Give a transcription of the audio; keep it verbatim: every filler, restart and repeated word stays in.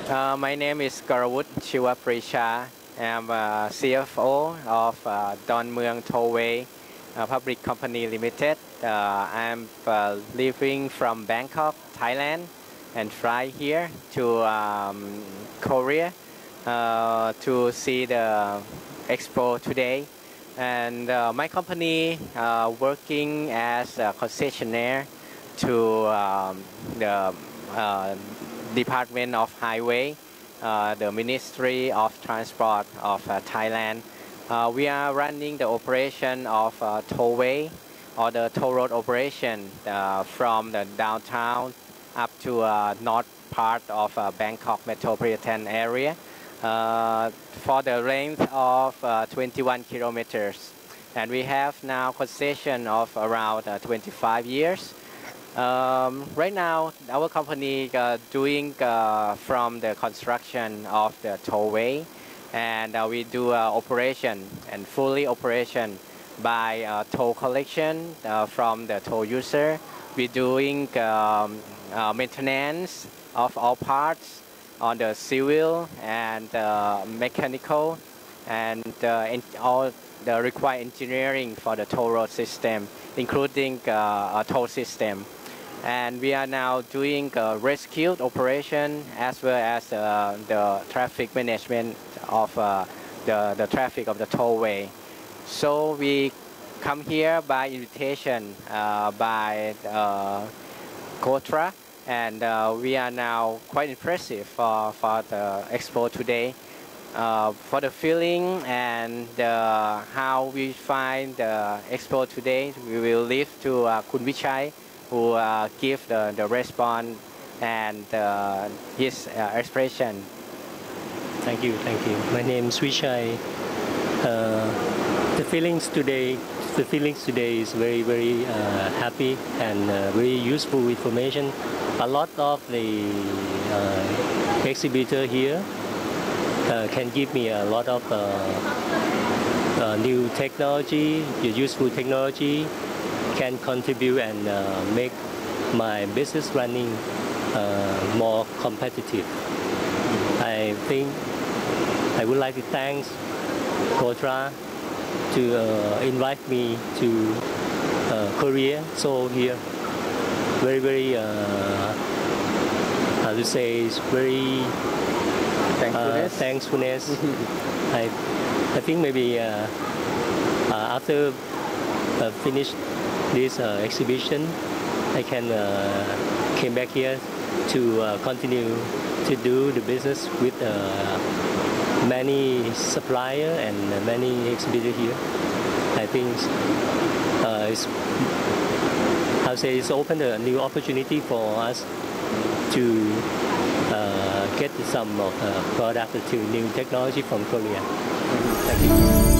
Uh, my name is Korawut Vichai. I'm uh, C F O of uh, Don Mueang Tollway uh, Public Company Limited. Uh, I'm uh, living from Bangkok, Thailand, and fly here to um, Korea uh, to see the Expo today. And uh, my company uh, working as a concessionaire to um, the uh, Department of Highway, uh, the Ministry of Transport of uh, Thailand. Uh, we are running the operation of uh, tollway or the toll road operation uh, from the downtown up to uh, north part of uh, Bangkok metropolitan area uh, for the length of uh, twenty-one kilometers. And we have now concession of around uh, twenty-five years. Um, right now, our company uh, doing uh, from the construction of the tollway, and uh, we do uh, operation and fully operation by uh, toll collection uh, from the toll user. We're doing um, uh, maintenance of all parts on the civil and uh, mechanical and uh, in all the required engineering for the toll road system, including uh, a toll system. And we are now doing a rescue operation as well as uh, the traffic management of uh, the, the traffic of the tollway. So we come here by invitation uh, by uh, KOTRA, and uh, we are now quite impressive for, for the Expo today. Uh, for the feeling and uh, how we find the Expo today, we will leave to uh, Kun Vichai, who uh, give the, the response and uh, his uh, expression. Thank you, thank you. My name is Vichai. Uh, the feelings today, the feelings today is very, very uh, happy and uh, very useful information. A lot of the uh, exhibitor here uh, can give me a lot of uh, uh, new technology, useful technology, can contribute and uh, make my business running uh, more competitive. I think I would like to thank KOTRA to uh, invite me to uh, Korea, Seoul here. Very, very, uh, how to say, it's very Thankfulness. Uh, thankfulness. I, I think maybe uh, uh, after uh, finish this uh, exhibition, I can uh, came back here to uh, continue to do the business with uh, many supplier and many exhibitors here. I think uh, it's, I'll say it's opened a new opportunity for us to uh, get some of uh, product to new technology from Korea. Thank you.